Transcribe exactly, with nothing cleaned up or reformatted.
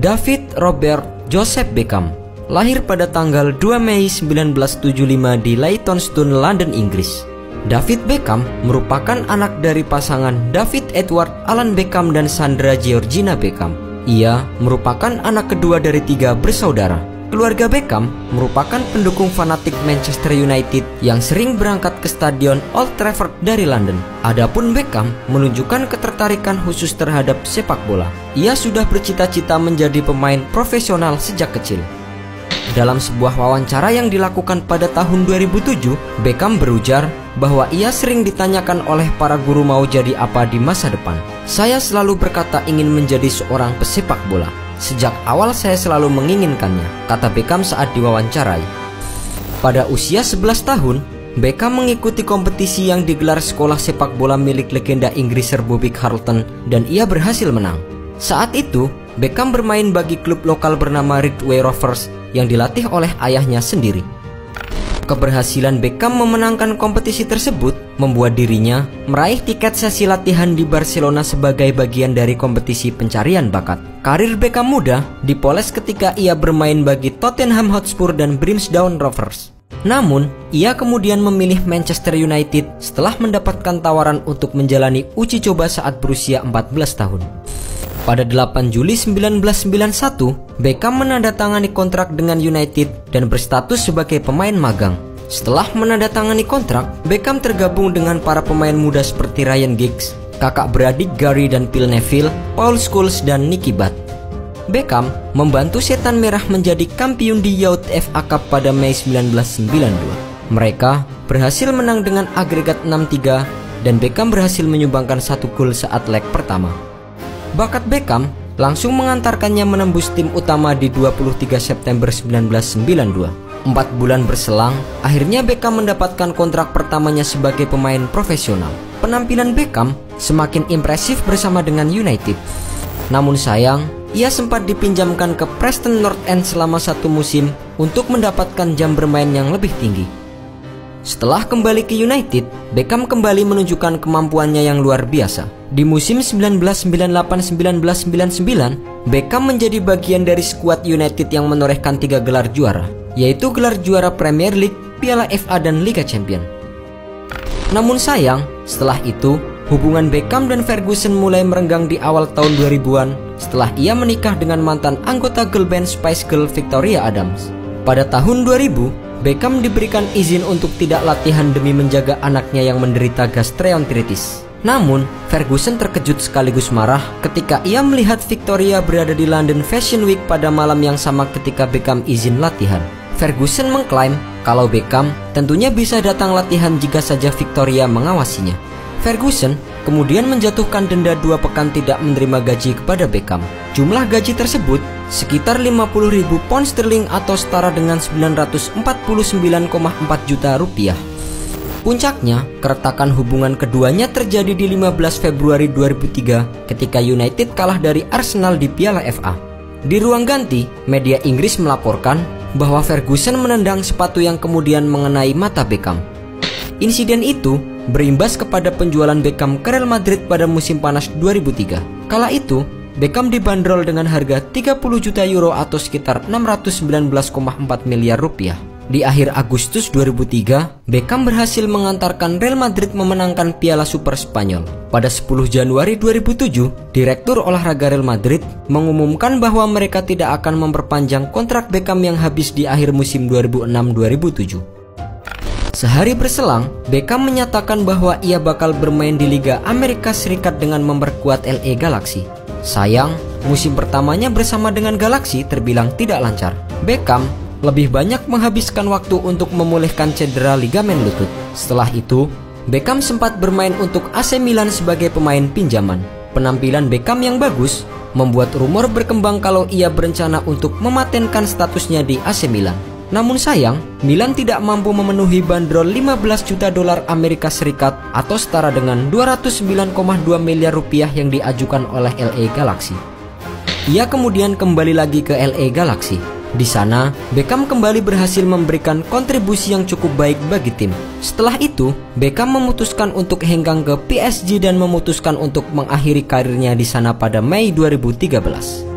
David Robert Joseph Beckham lahir pada tanggal dua Mei seribu sembilan ratus tujuh puluh lima di Leytonstone, London, Inggris. David Beckham merupakan anak dari pasangan David Edward Alan Beckham dan Sandra Georgina Beckham. Ia merupakan anak kedua dari tiga bersaudara. Keluarga Beckham merupakan pendukung fanatik Manchester United yang sering berangkat ke stadion Old Trafford dari London. Adapun Beckham menunjukkan ketertarikan khusus terhadap sepak bola. Ia sudah bercita-cita menjadi pemain profesional sejak kecil. Dalam sebuah wawancara yang dilakukan pada tahun dua ribu tujuh, Beckham berujar bahwa ia sering ditanyakan oleh para guru mau jadi apa di masa depan. "Saya selalu berkata ingin menjadi seorang pesepak bola. Sejak awal saya selalu menginginkannya," kata Beckham saat diwawancarai. Pada usia sebelas tahun, Beckham mengikuti kompetisi yang digelar sekolah sepak bola milik legenda Inggris Sir Bobby Charlton dan ia berhasil menang. Saat itu, Beckham bermain bagi klub lokal bernama Ridgeway Rovers yang dilatih oleh ayahnya sendiri. Keberhasilan Beckham memenangkan kompetisi tersebut membuat dirinya meraih tiket sesi latihan di Barcelona sebagai bagian dari kompetisi pencarian bakat. Karir Beckham muda dipoles ketika ia bermain bagi Tottenham Hotspur dan Brimsdown Rovers. Namun, ia kemudian memilih Manchester United setelah mendapatkan tawaran untuk menjalani uji coba saat berusia empat belas tahun. Pada delapan Juli seribu sembilan ratus sembilan puluh satu, Beckham menandatangani kontrak dengan United dan berstatus sebagai pemain magang. Setelah menandatangani kontrak, Beckham tergabung dengan para pemain muda seperti Ryan Giggs, kakak beradik Gary dan Phil Neville, Paul Scholes, dan Nicky Butt. Beckham membantu Setan Merah menjadi kampiun di Youth F A Cup pada Mei seribu sembilan ratus sembilan puluh dua. Mereka berhasil menang dengan agregat enam tiga dan Beckham berhasil menyumbangkan satu gol saat leg pertama. Bakat Beckham langsung mengantarkannya menembus tim utama di dua puluh tiga September seribu sembilan ratus sembilan puluh dua. Empat bulan berselang, akhirnya Beckham mendapatkan kontrak pertamanya sebagai pemain profesional. Penampilan Beckham semakin impresif bersama dengan United. Namun sayang, ia sempat dipinjamkan ke Preston North End selama satu musim untuk mendapatkan jam bermain yang lebih tinggi. Setelah kembali ke United, Beckham kembali menunjukkan kemampuannya yang luar biasa. Di musim seribu sembilan ratus sembilan puluh delapan sampai seribu sembilan ratus sembilan puluh sembilan, Beckham menjadi bagian dari skuad United yang menorehkan tiga gelar juara, yaitu gelar juara Premier League, Piala F A, dan Liga Champions. Namun sayang, setelah itu, hubungan Beckham dan Ferguson mulai merenggang di awal tahun dua ribuan setelah ia menikah dengan mantan anggota girl band Spice Girl Victoria Adams. Pada tahun dua ribu, Beckham diberikan izin untuk tidak latihan demi menjaga anaknya yang menderita gastroenteritis. Namun, Ferguson terkejut sekaligus marah ketika ia melihat Victoria berada di London Fashion Week pada malam yang sama ketika Beckham izin latihan. Ferguson mengklaim kalau Beckham tentunya bisa datang latihan jika saja Victoria mengawasinya. Ferguson kemudian menjatuhkan denda dua pekan tidak menerima gaji kepada Beckham. Jumlah gaji tersebut sekitar lima puluh ribu pound sterling atau setara dengan sembilan ratus empat puluh sembilan koma empat juta rupiah. Puncaknya, keretakan hubungan keduanya terjadi di lima belas Februari dua ribu tiga ketika United kalah dari Arsenal di Piala F A. Di ruang ganti, media Inggris melaporkan bahwa Ferguson menendang sepatu yang kemudian mengenai mata Beckham. Insiden itu berimbas kepada penjualan Beckham ke Real Madrid pada musim panas dua ribu tiga. Kala itu, Beckham dibanderol dengan harga tiga puluh juta euro atau sekitar enam ratus sembilan belas koma empat miliar rupiah. Di akhir Agustus dua ribu tiga, Beckham berhasil mengantarkan Real Madrid memenangkan Piala Super Spanyol. Pada sepuluh Januari dua ribu tujuh, Direktur Olahraga Real Madrid mengumumkan bahwa mereka tidak akan memperpanjang kontrak Beckham yang habis di akhir musim dua ribu enam dua ribu tujuh. Sehari berselang, Beckham menyatakan bahwa ia bakal bermain di Liga Amerika Serikat dengan memperkuat L A Galaxy. Sayang, musim pertamanya bersama dengan Galaxy terbilang tidak lancar. Beckham lebih banyak menghabiskan waktu untuk memulihkan cedera ligamen lutut. Setelah itu, Beckham sempat bermain untuk A C Milan sebagai pemain pinjaman. Penampilan Beckham yang bagus membuat rumor berkembang kalau ia berencana untuk mematenkan statusnya di A C Milan. Namun sayang, Milan tidak mampu memenuhi bandrol lima belas juta dolar Amerika Serikat atau setara dengan dua ratus sembilan koma dua miliar rupiah yang diajukan oleh L A Galaxy. Ia kemudian kembali lagi ke L A Galaxy. Di sana, Beckham kembali berhasil memberikan kontribusi yang cukup baik bagi tim. Setelah itu, Beckham memutuskan untuk hengkang ke P S G dan memutuskan untuk mengakhiri karirnya di sana pada Mei dua ribu tiga belas.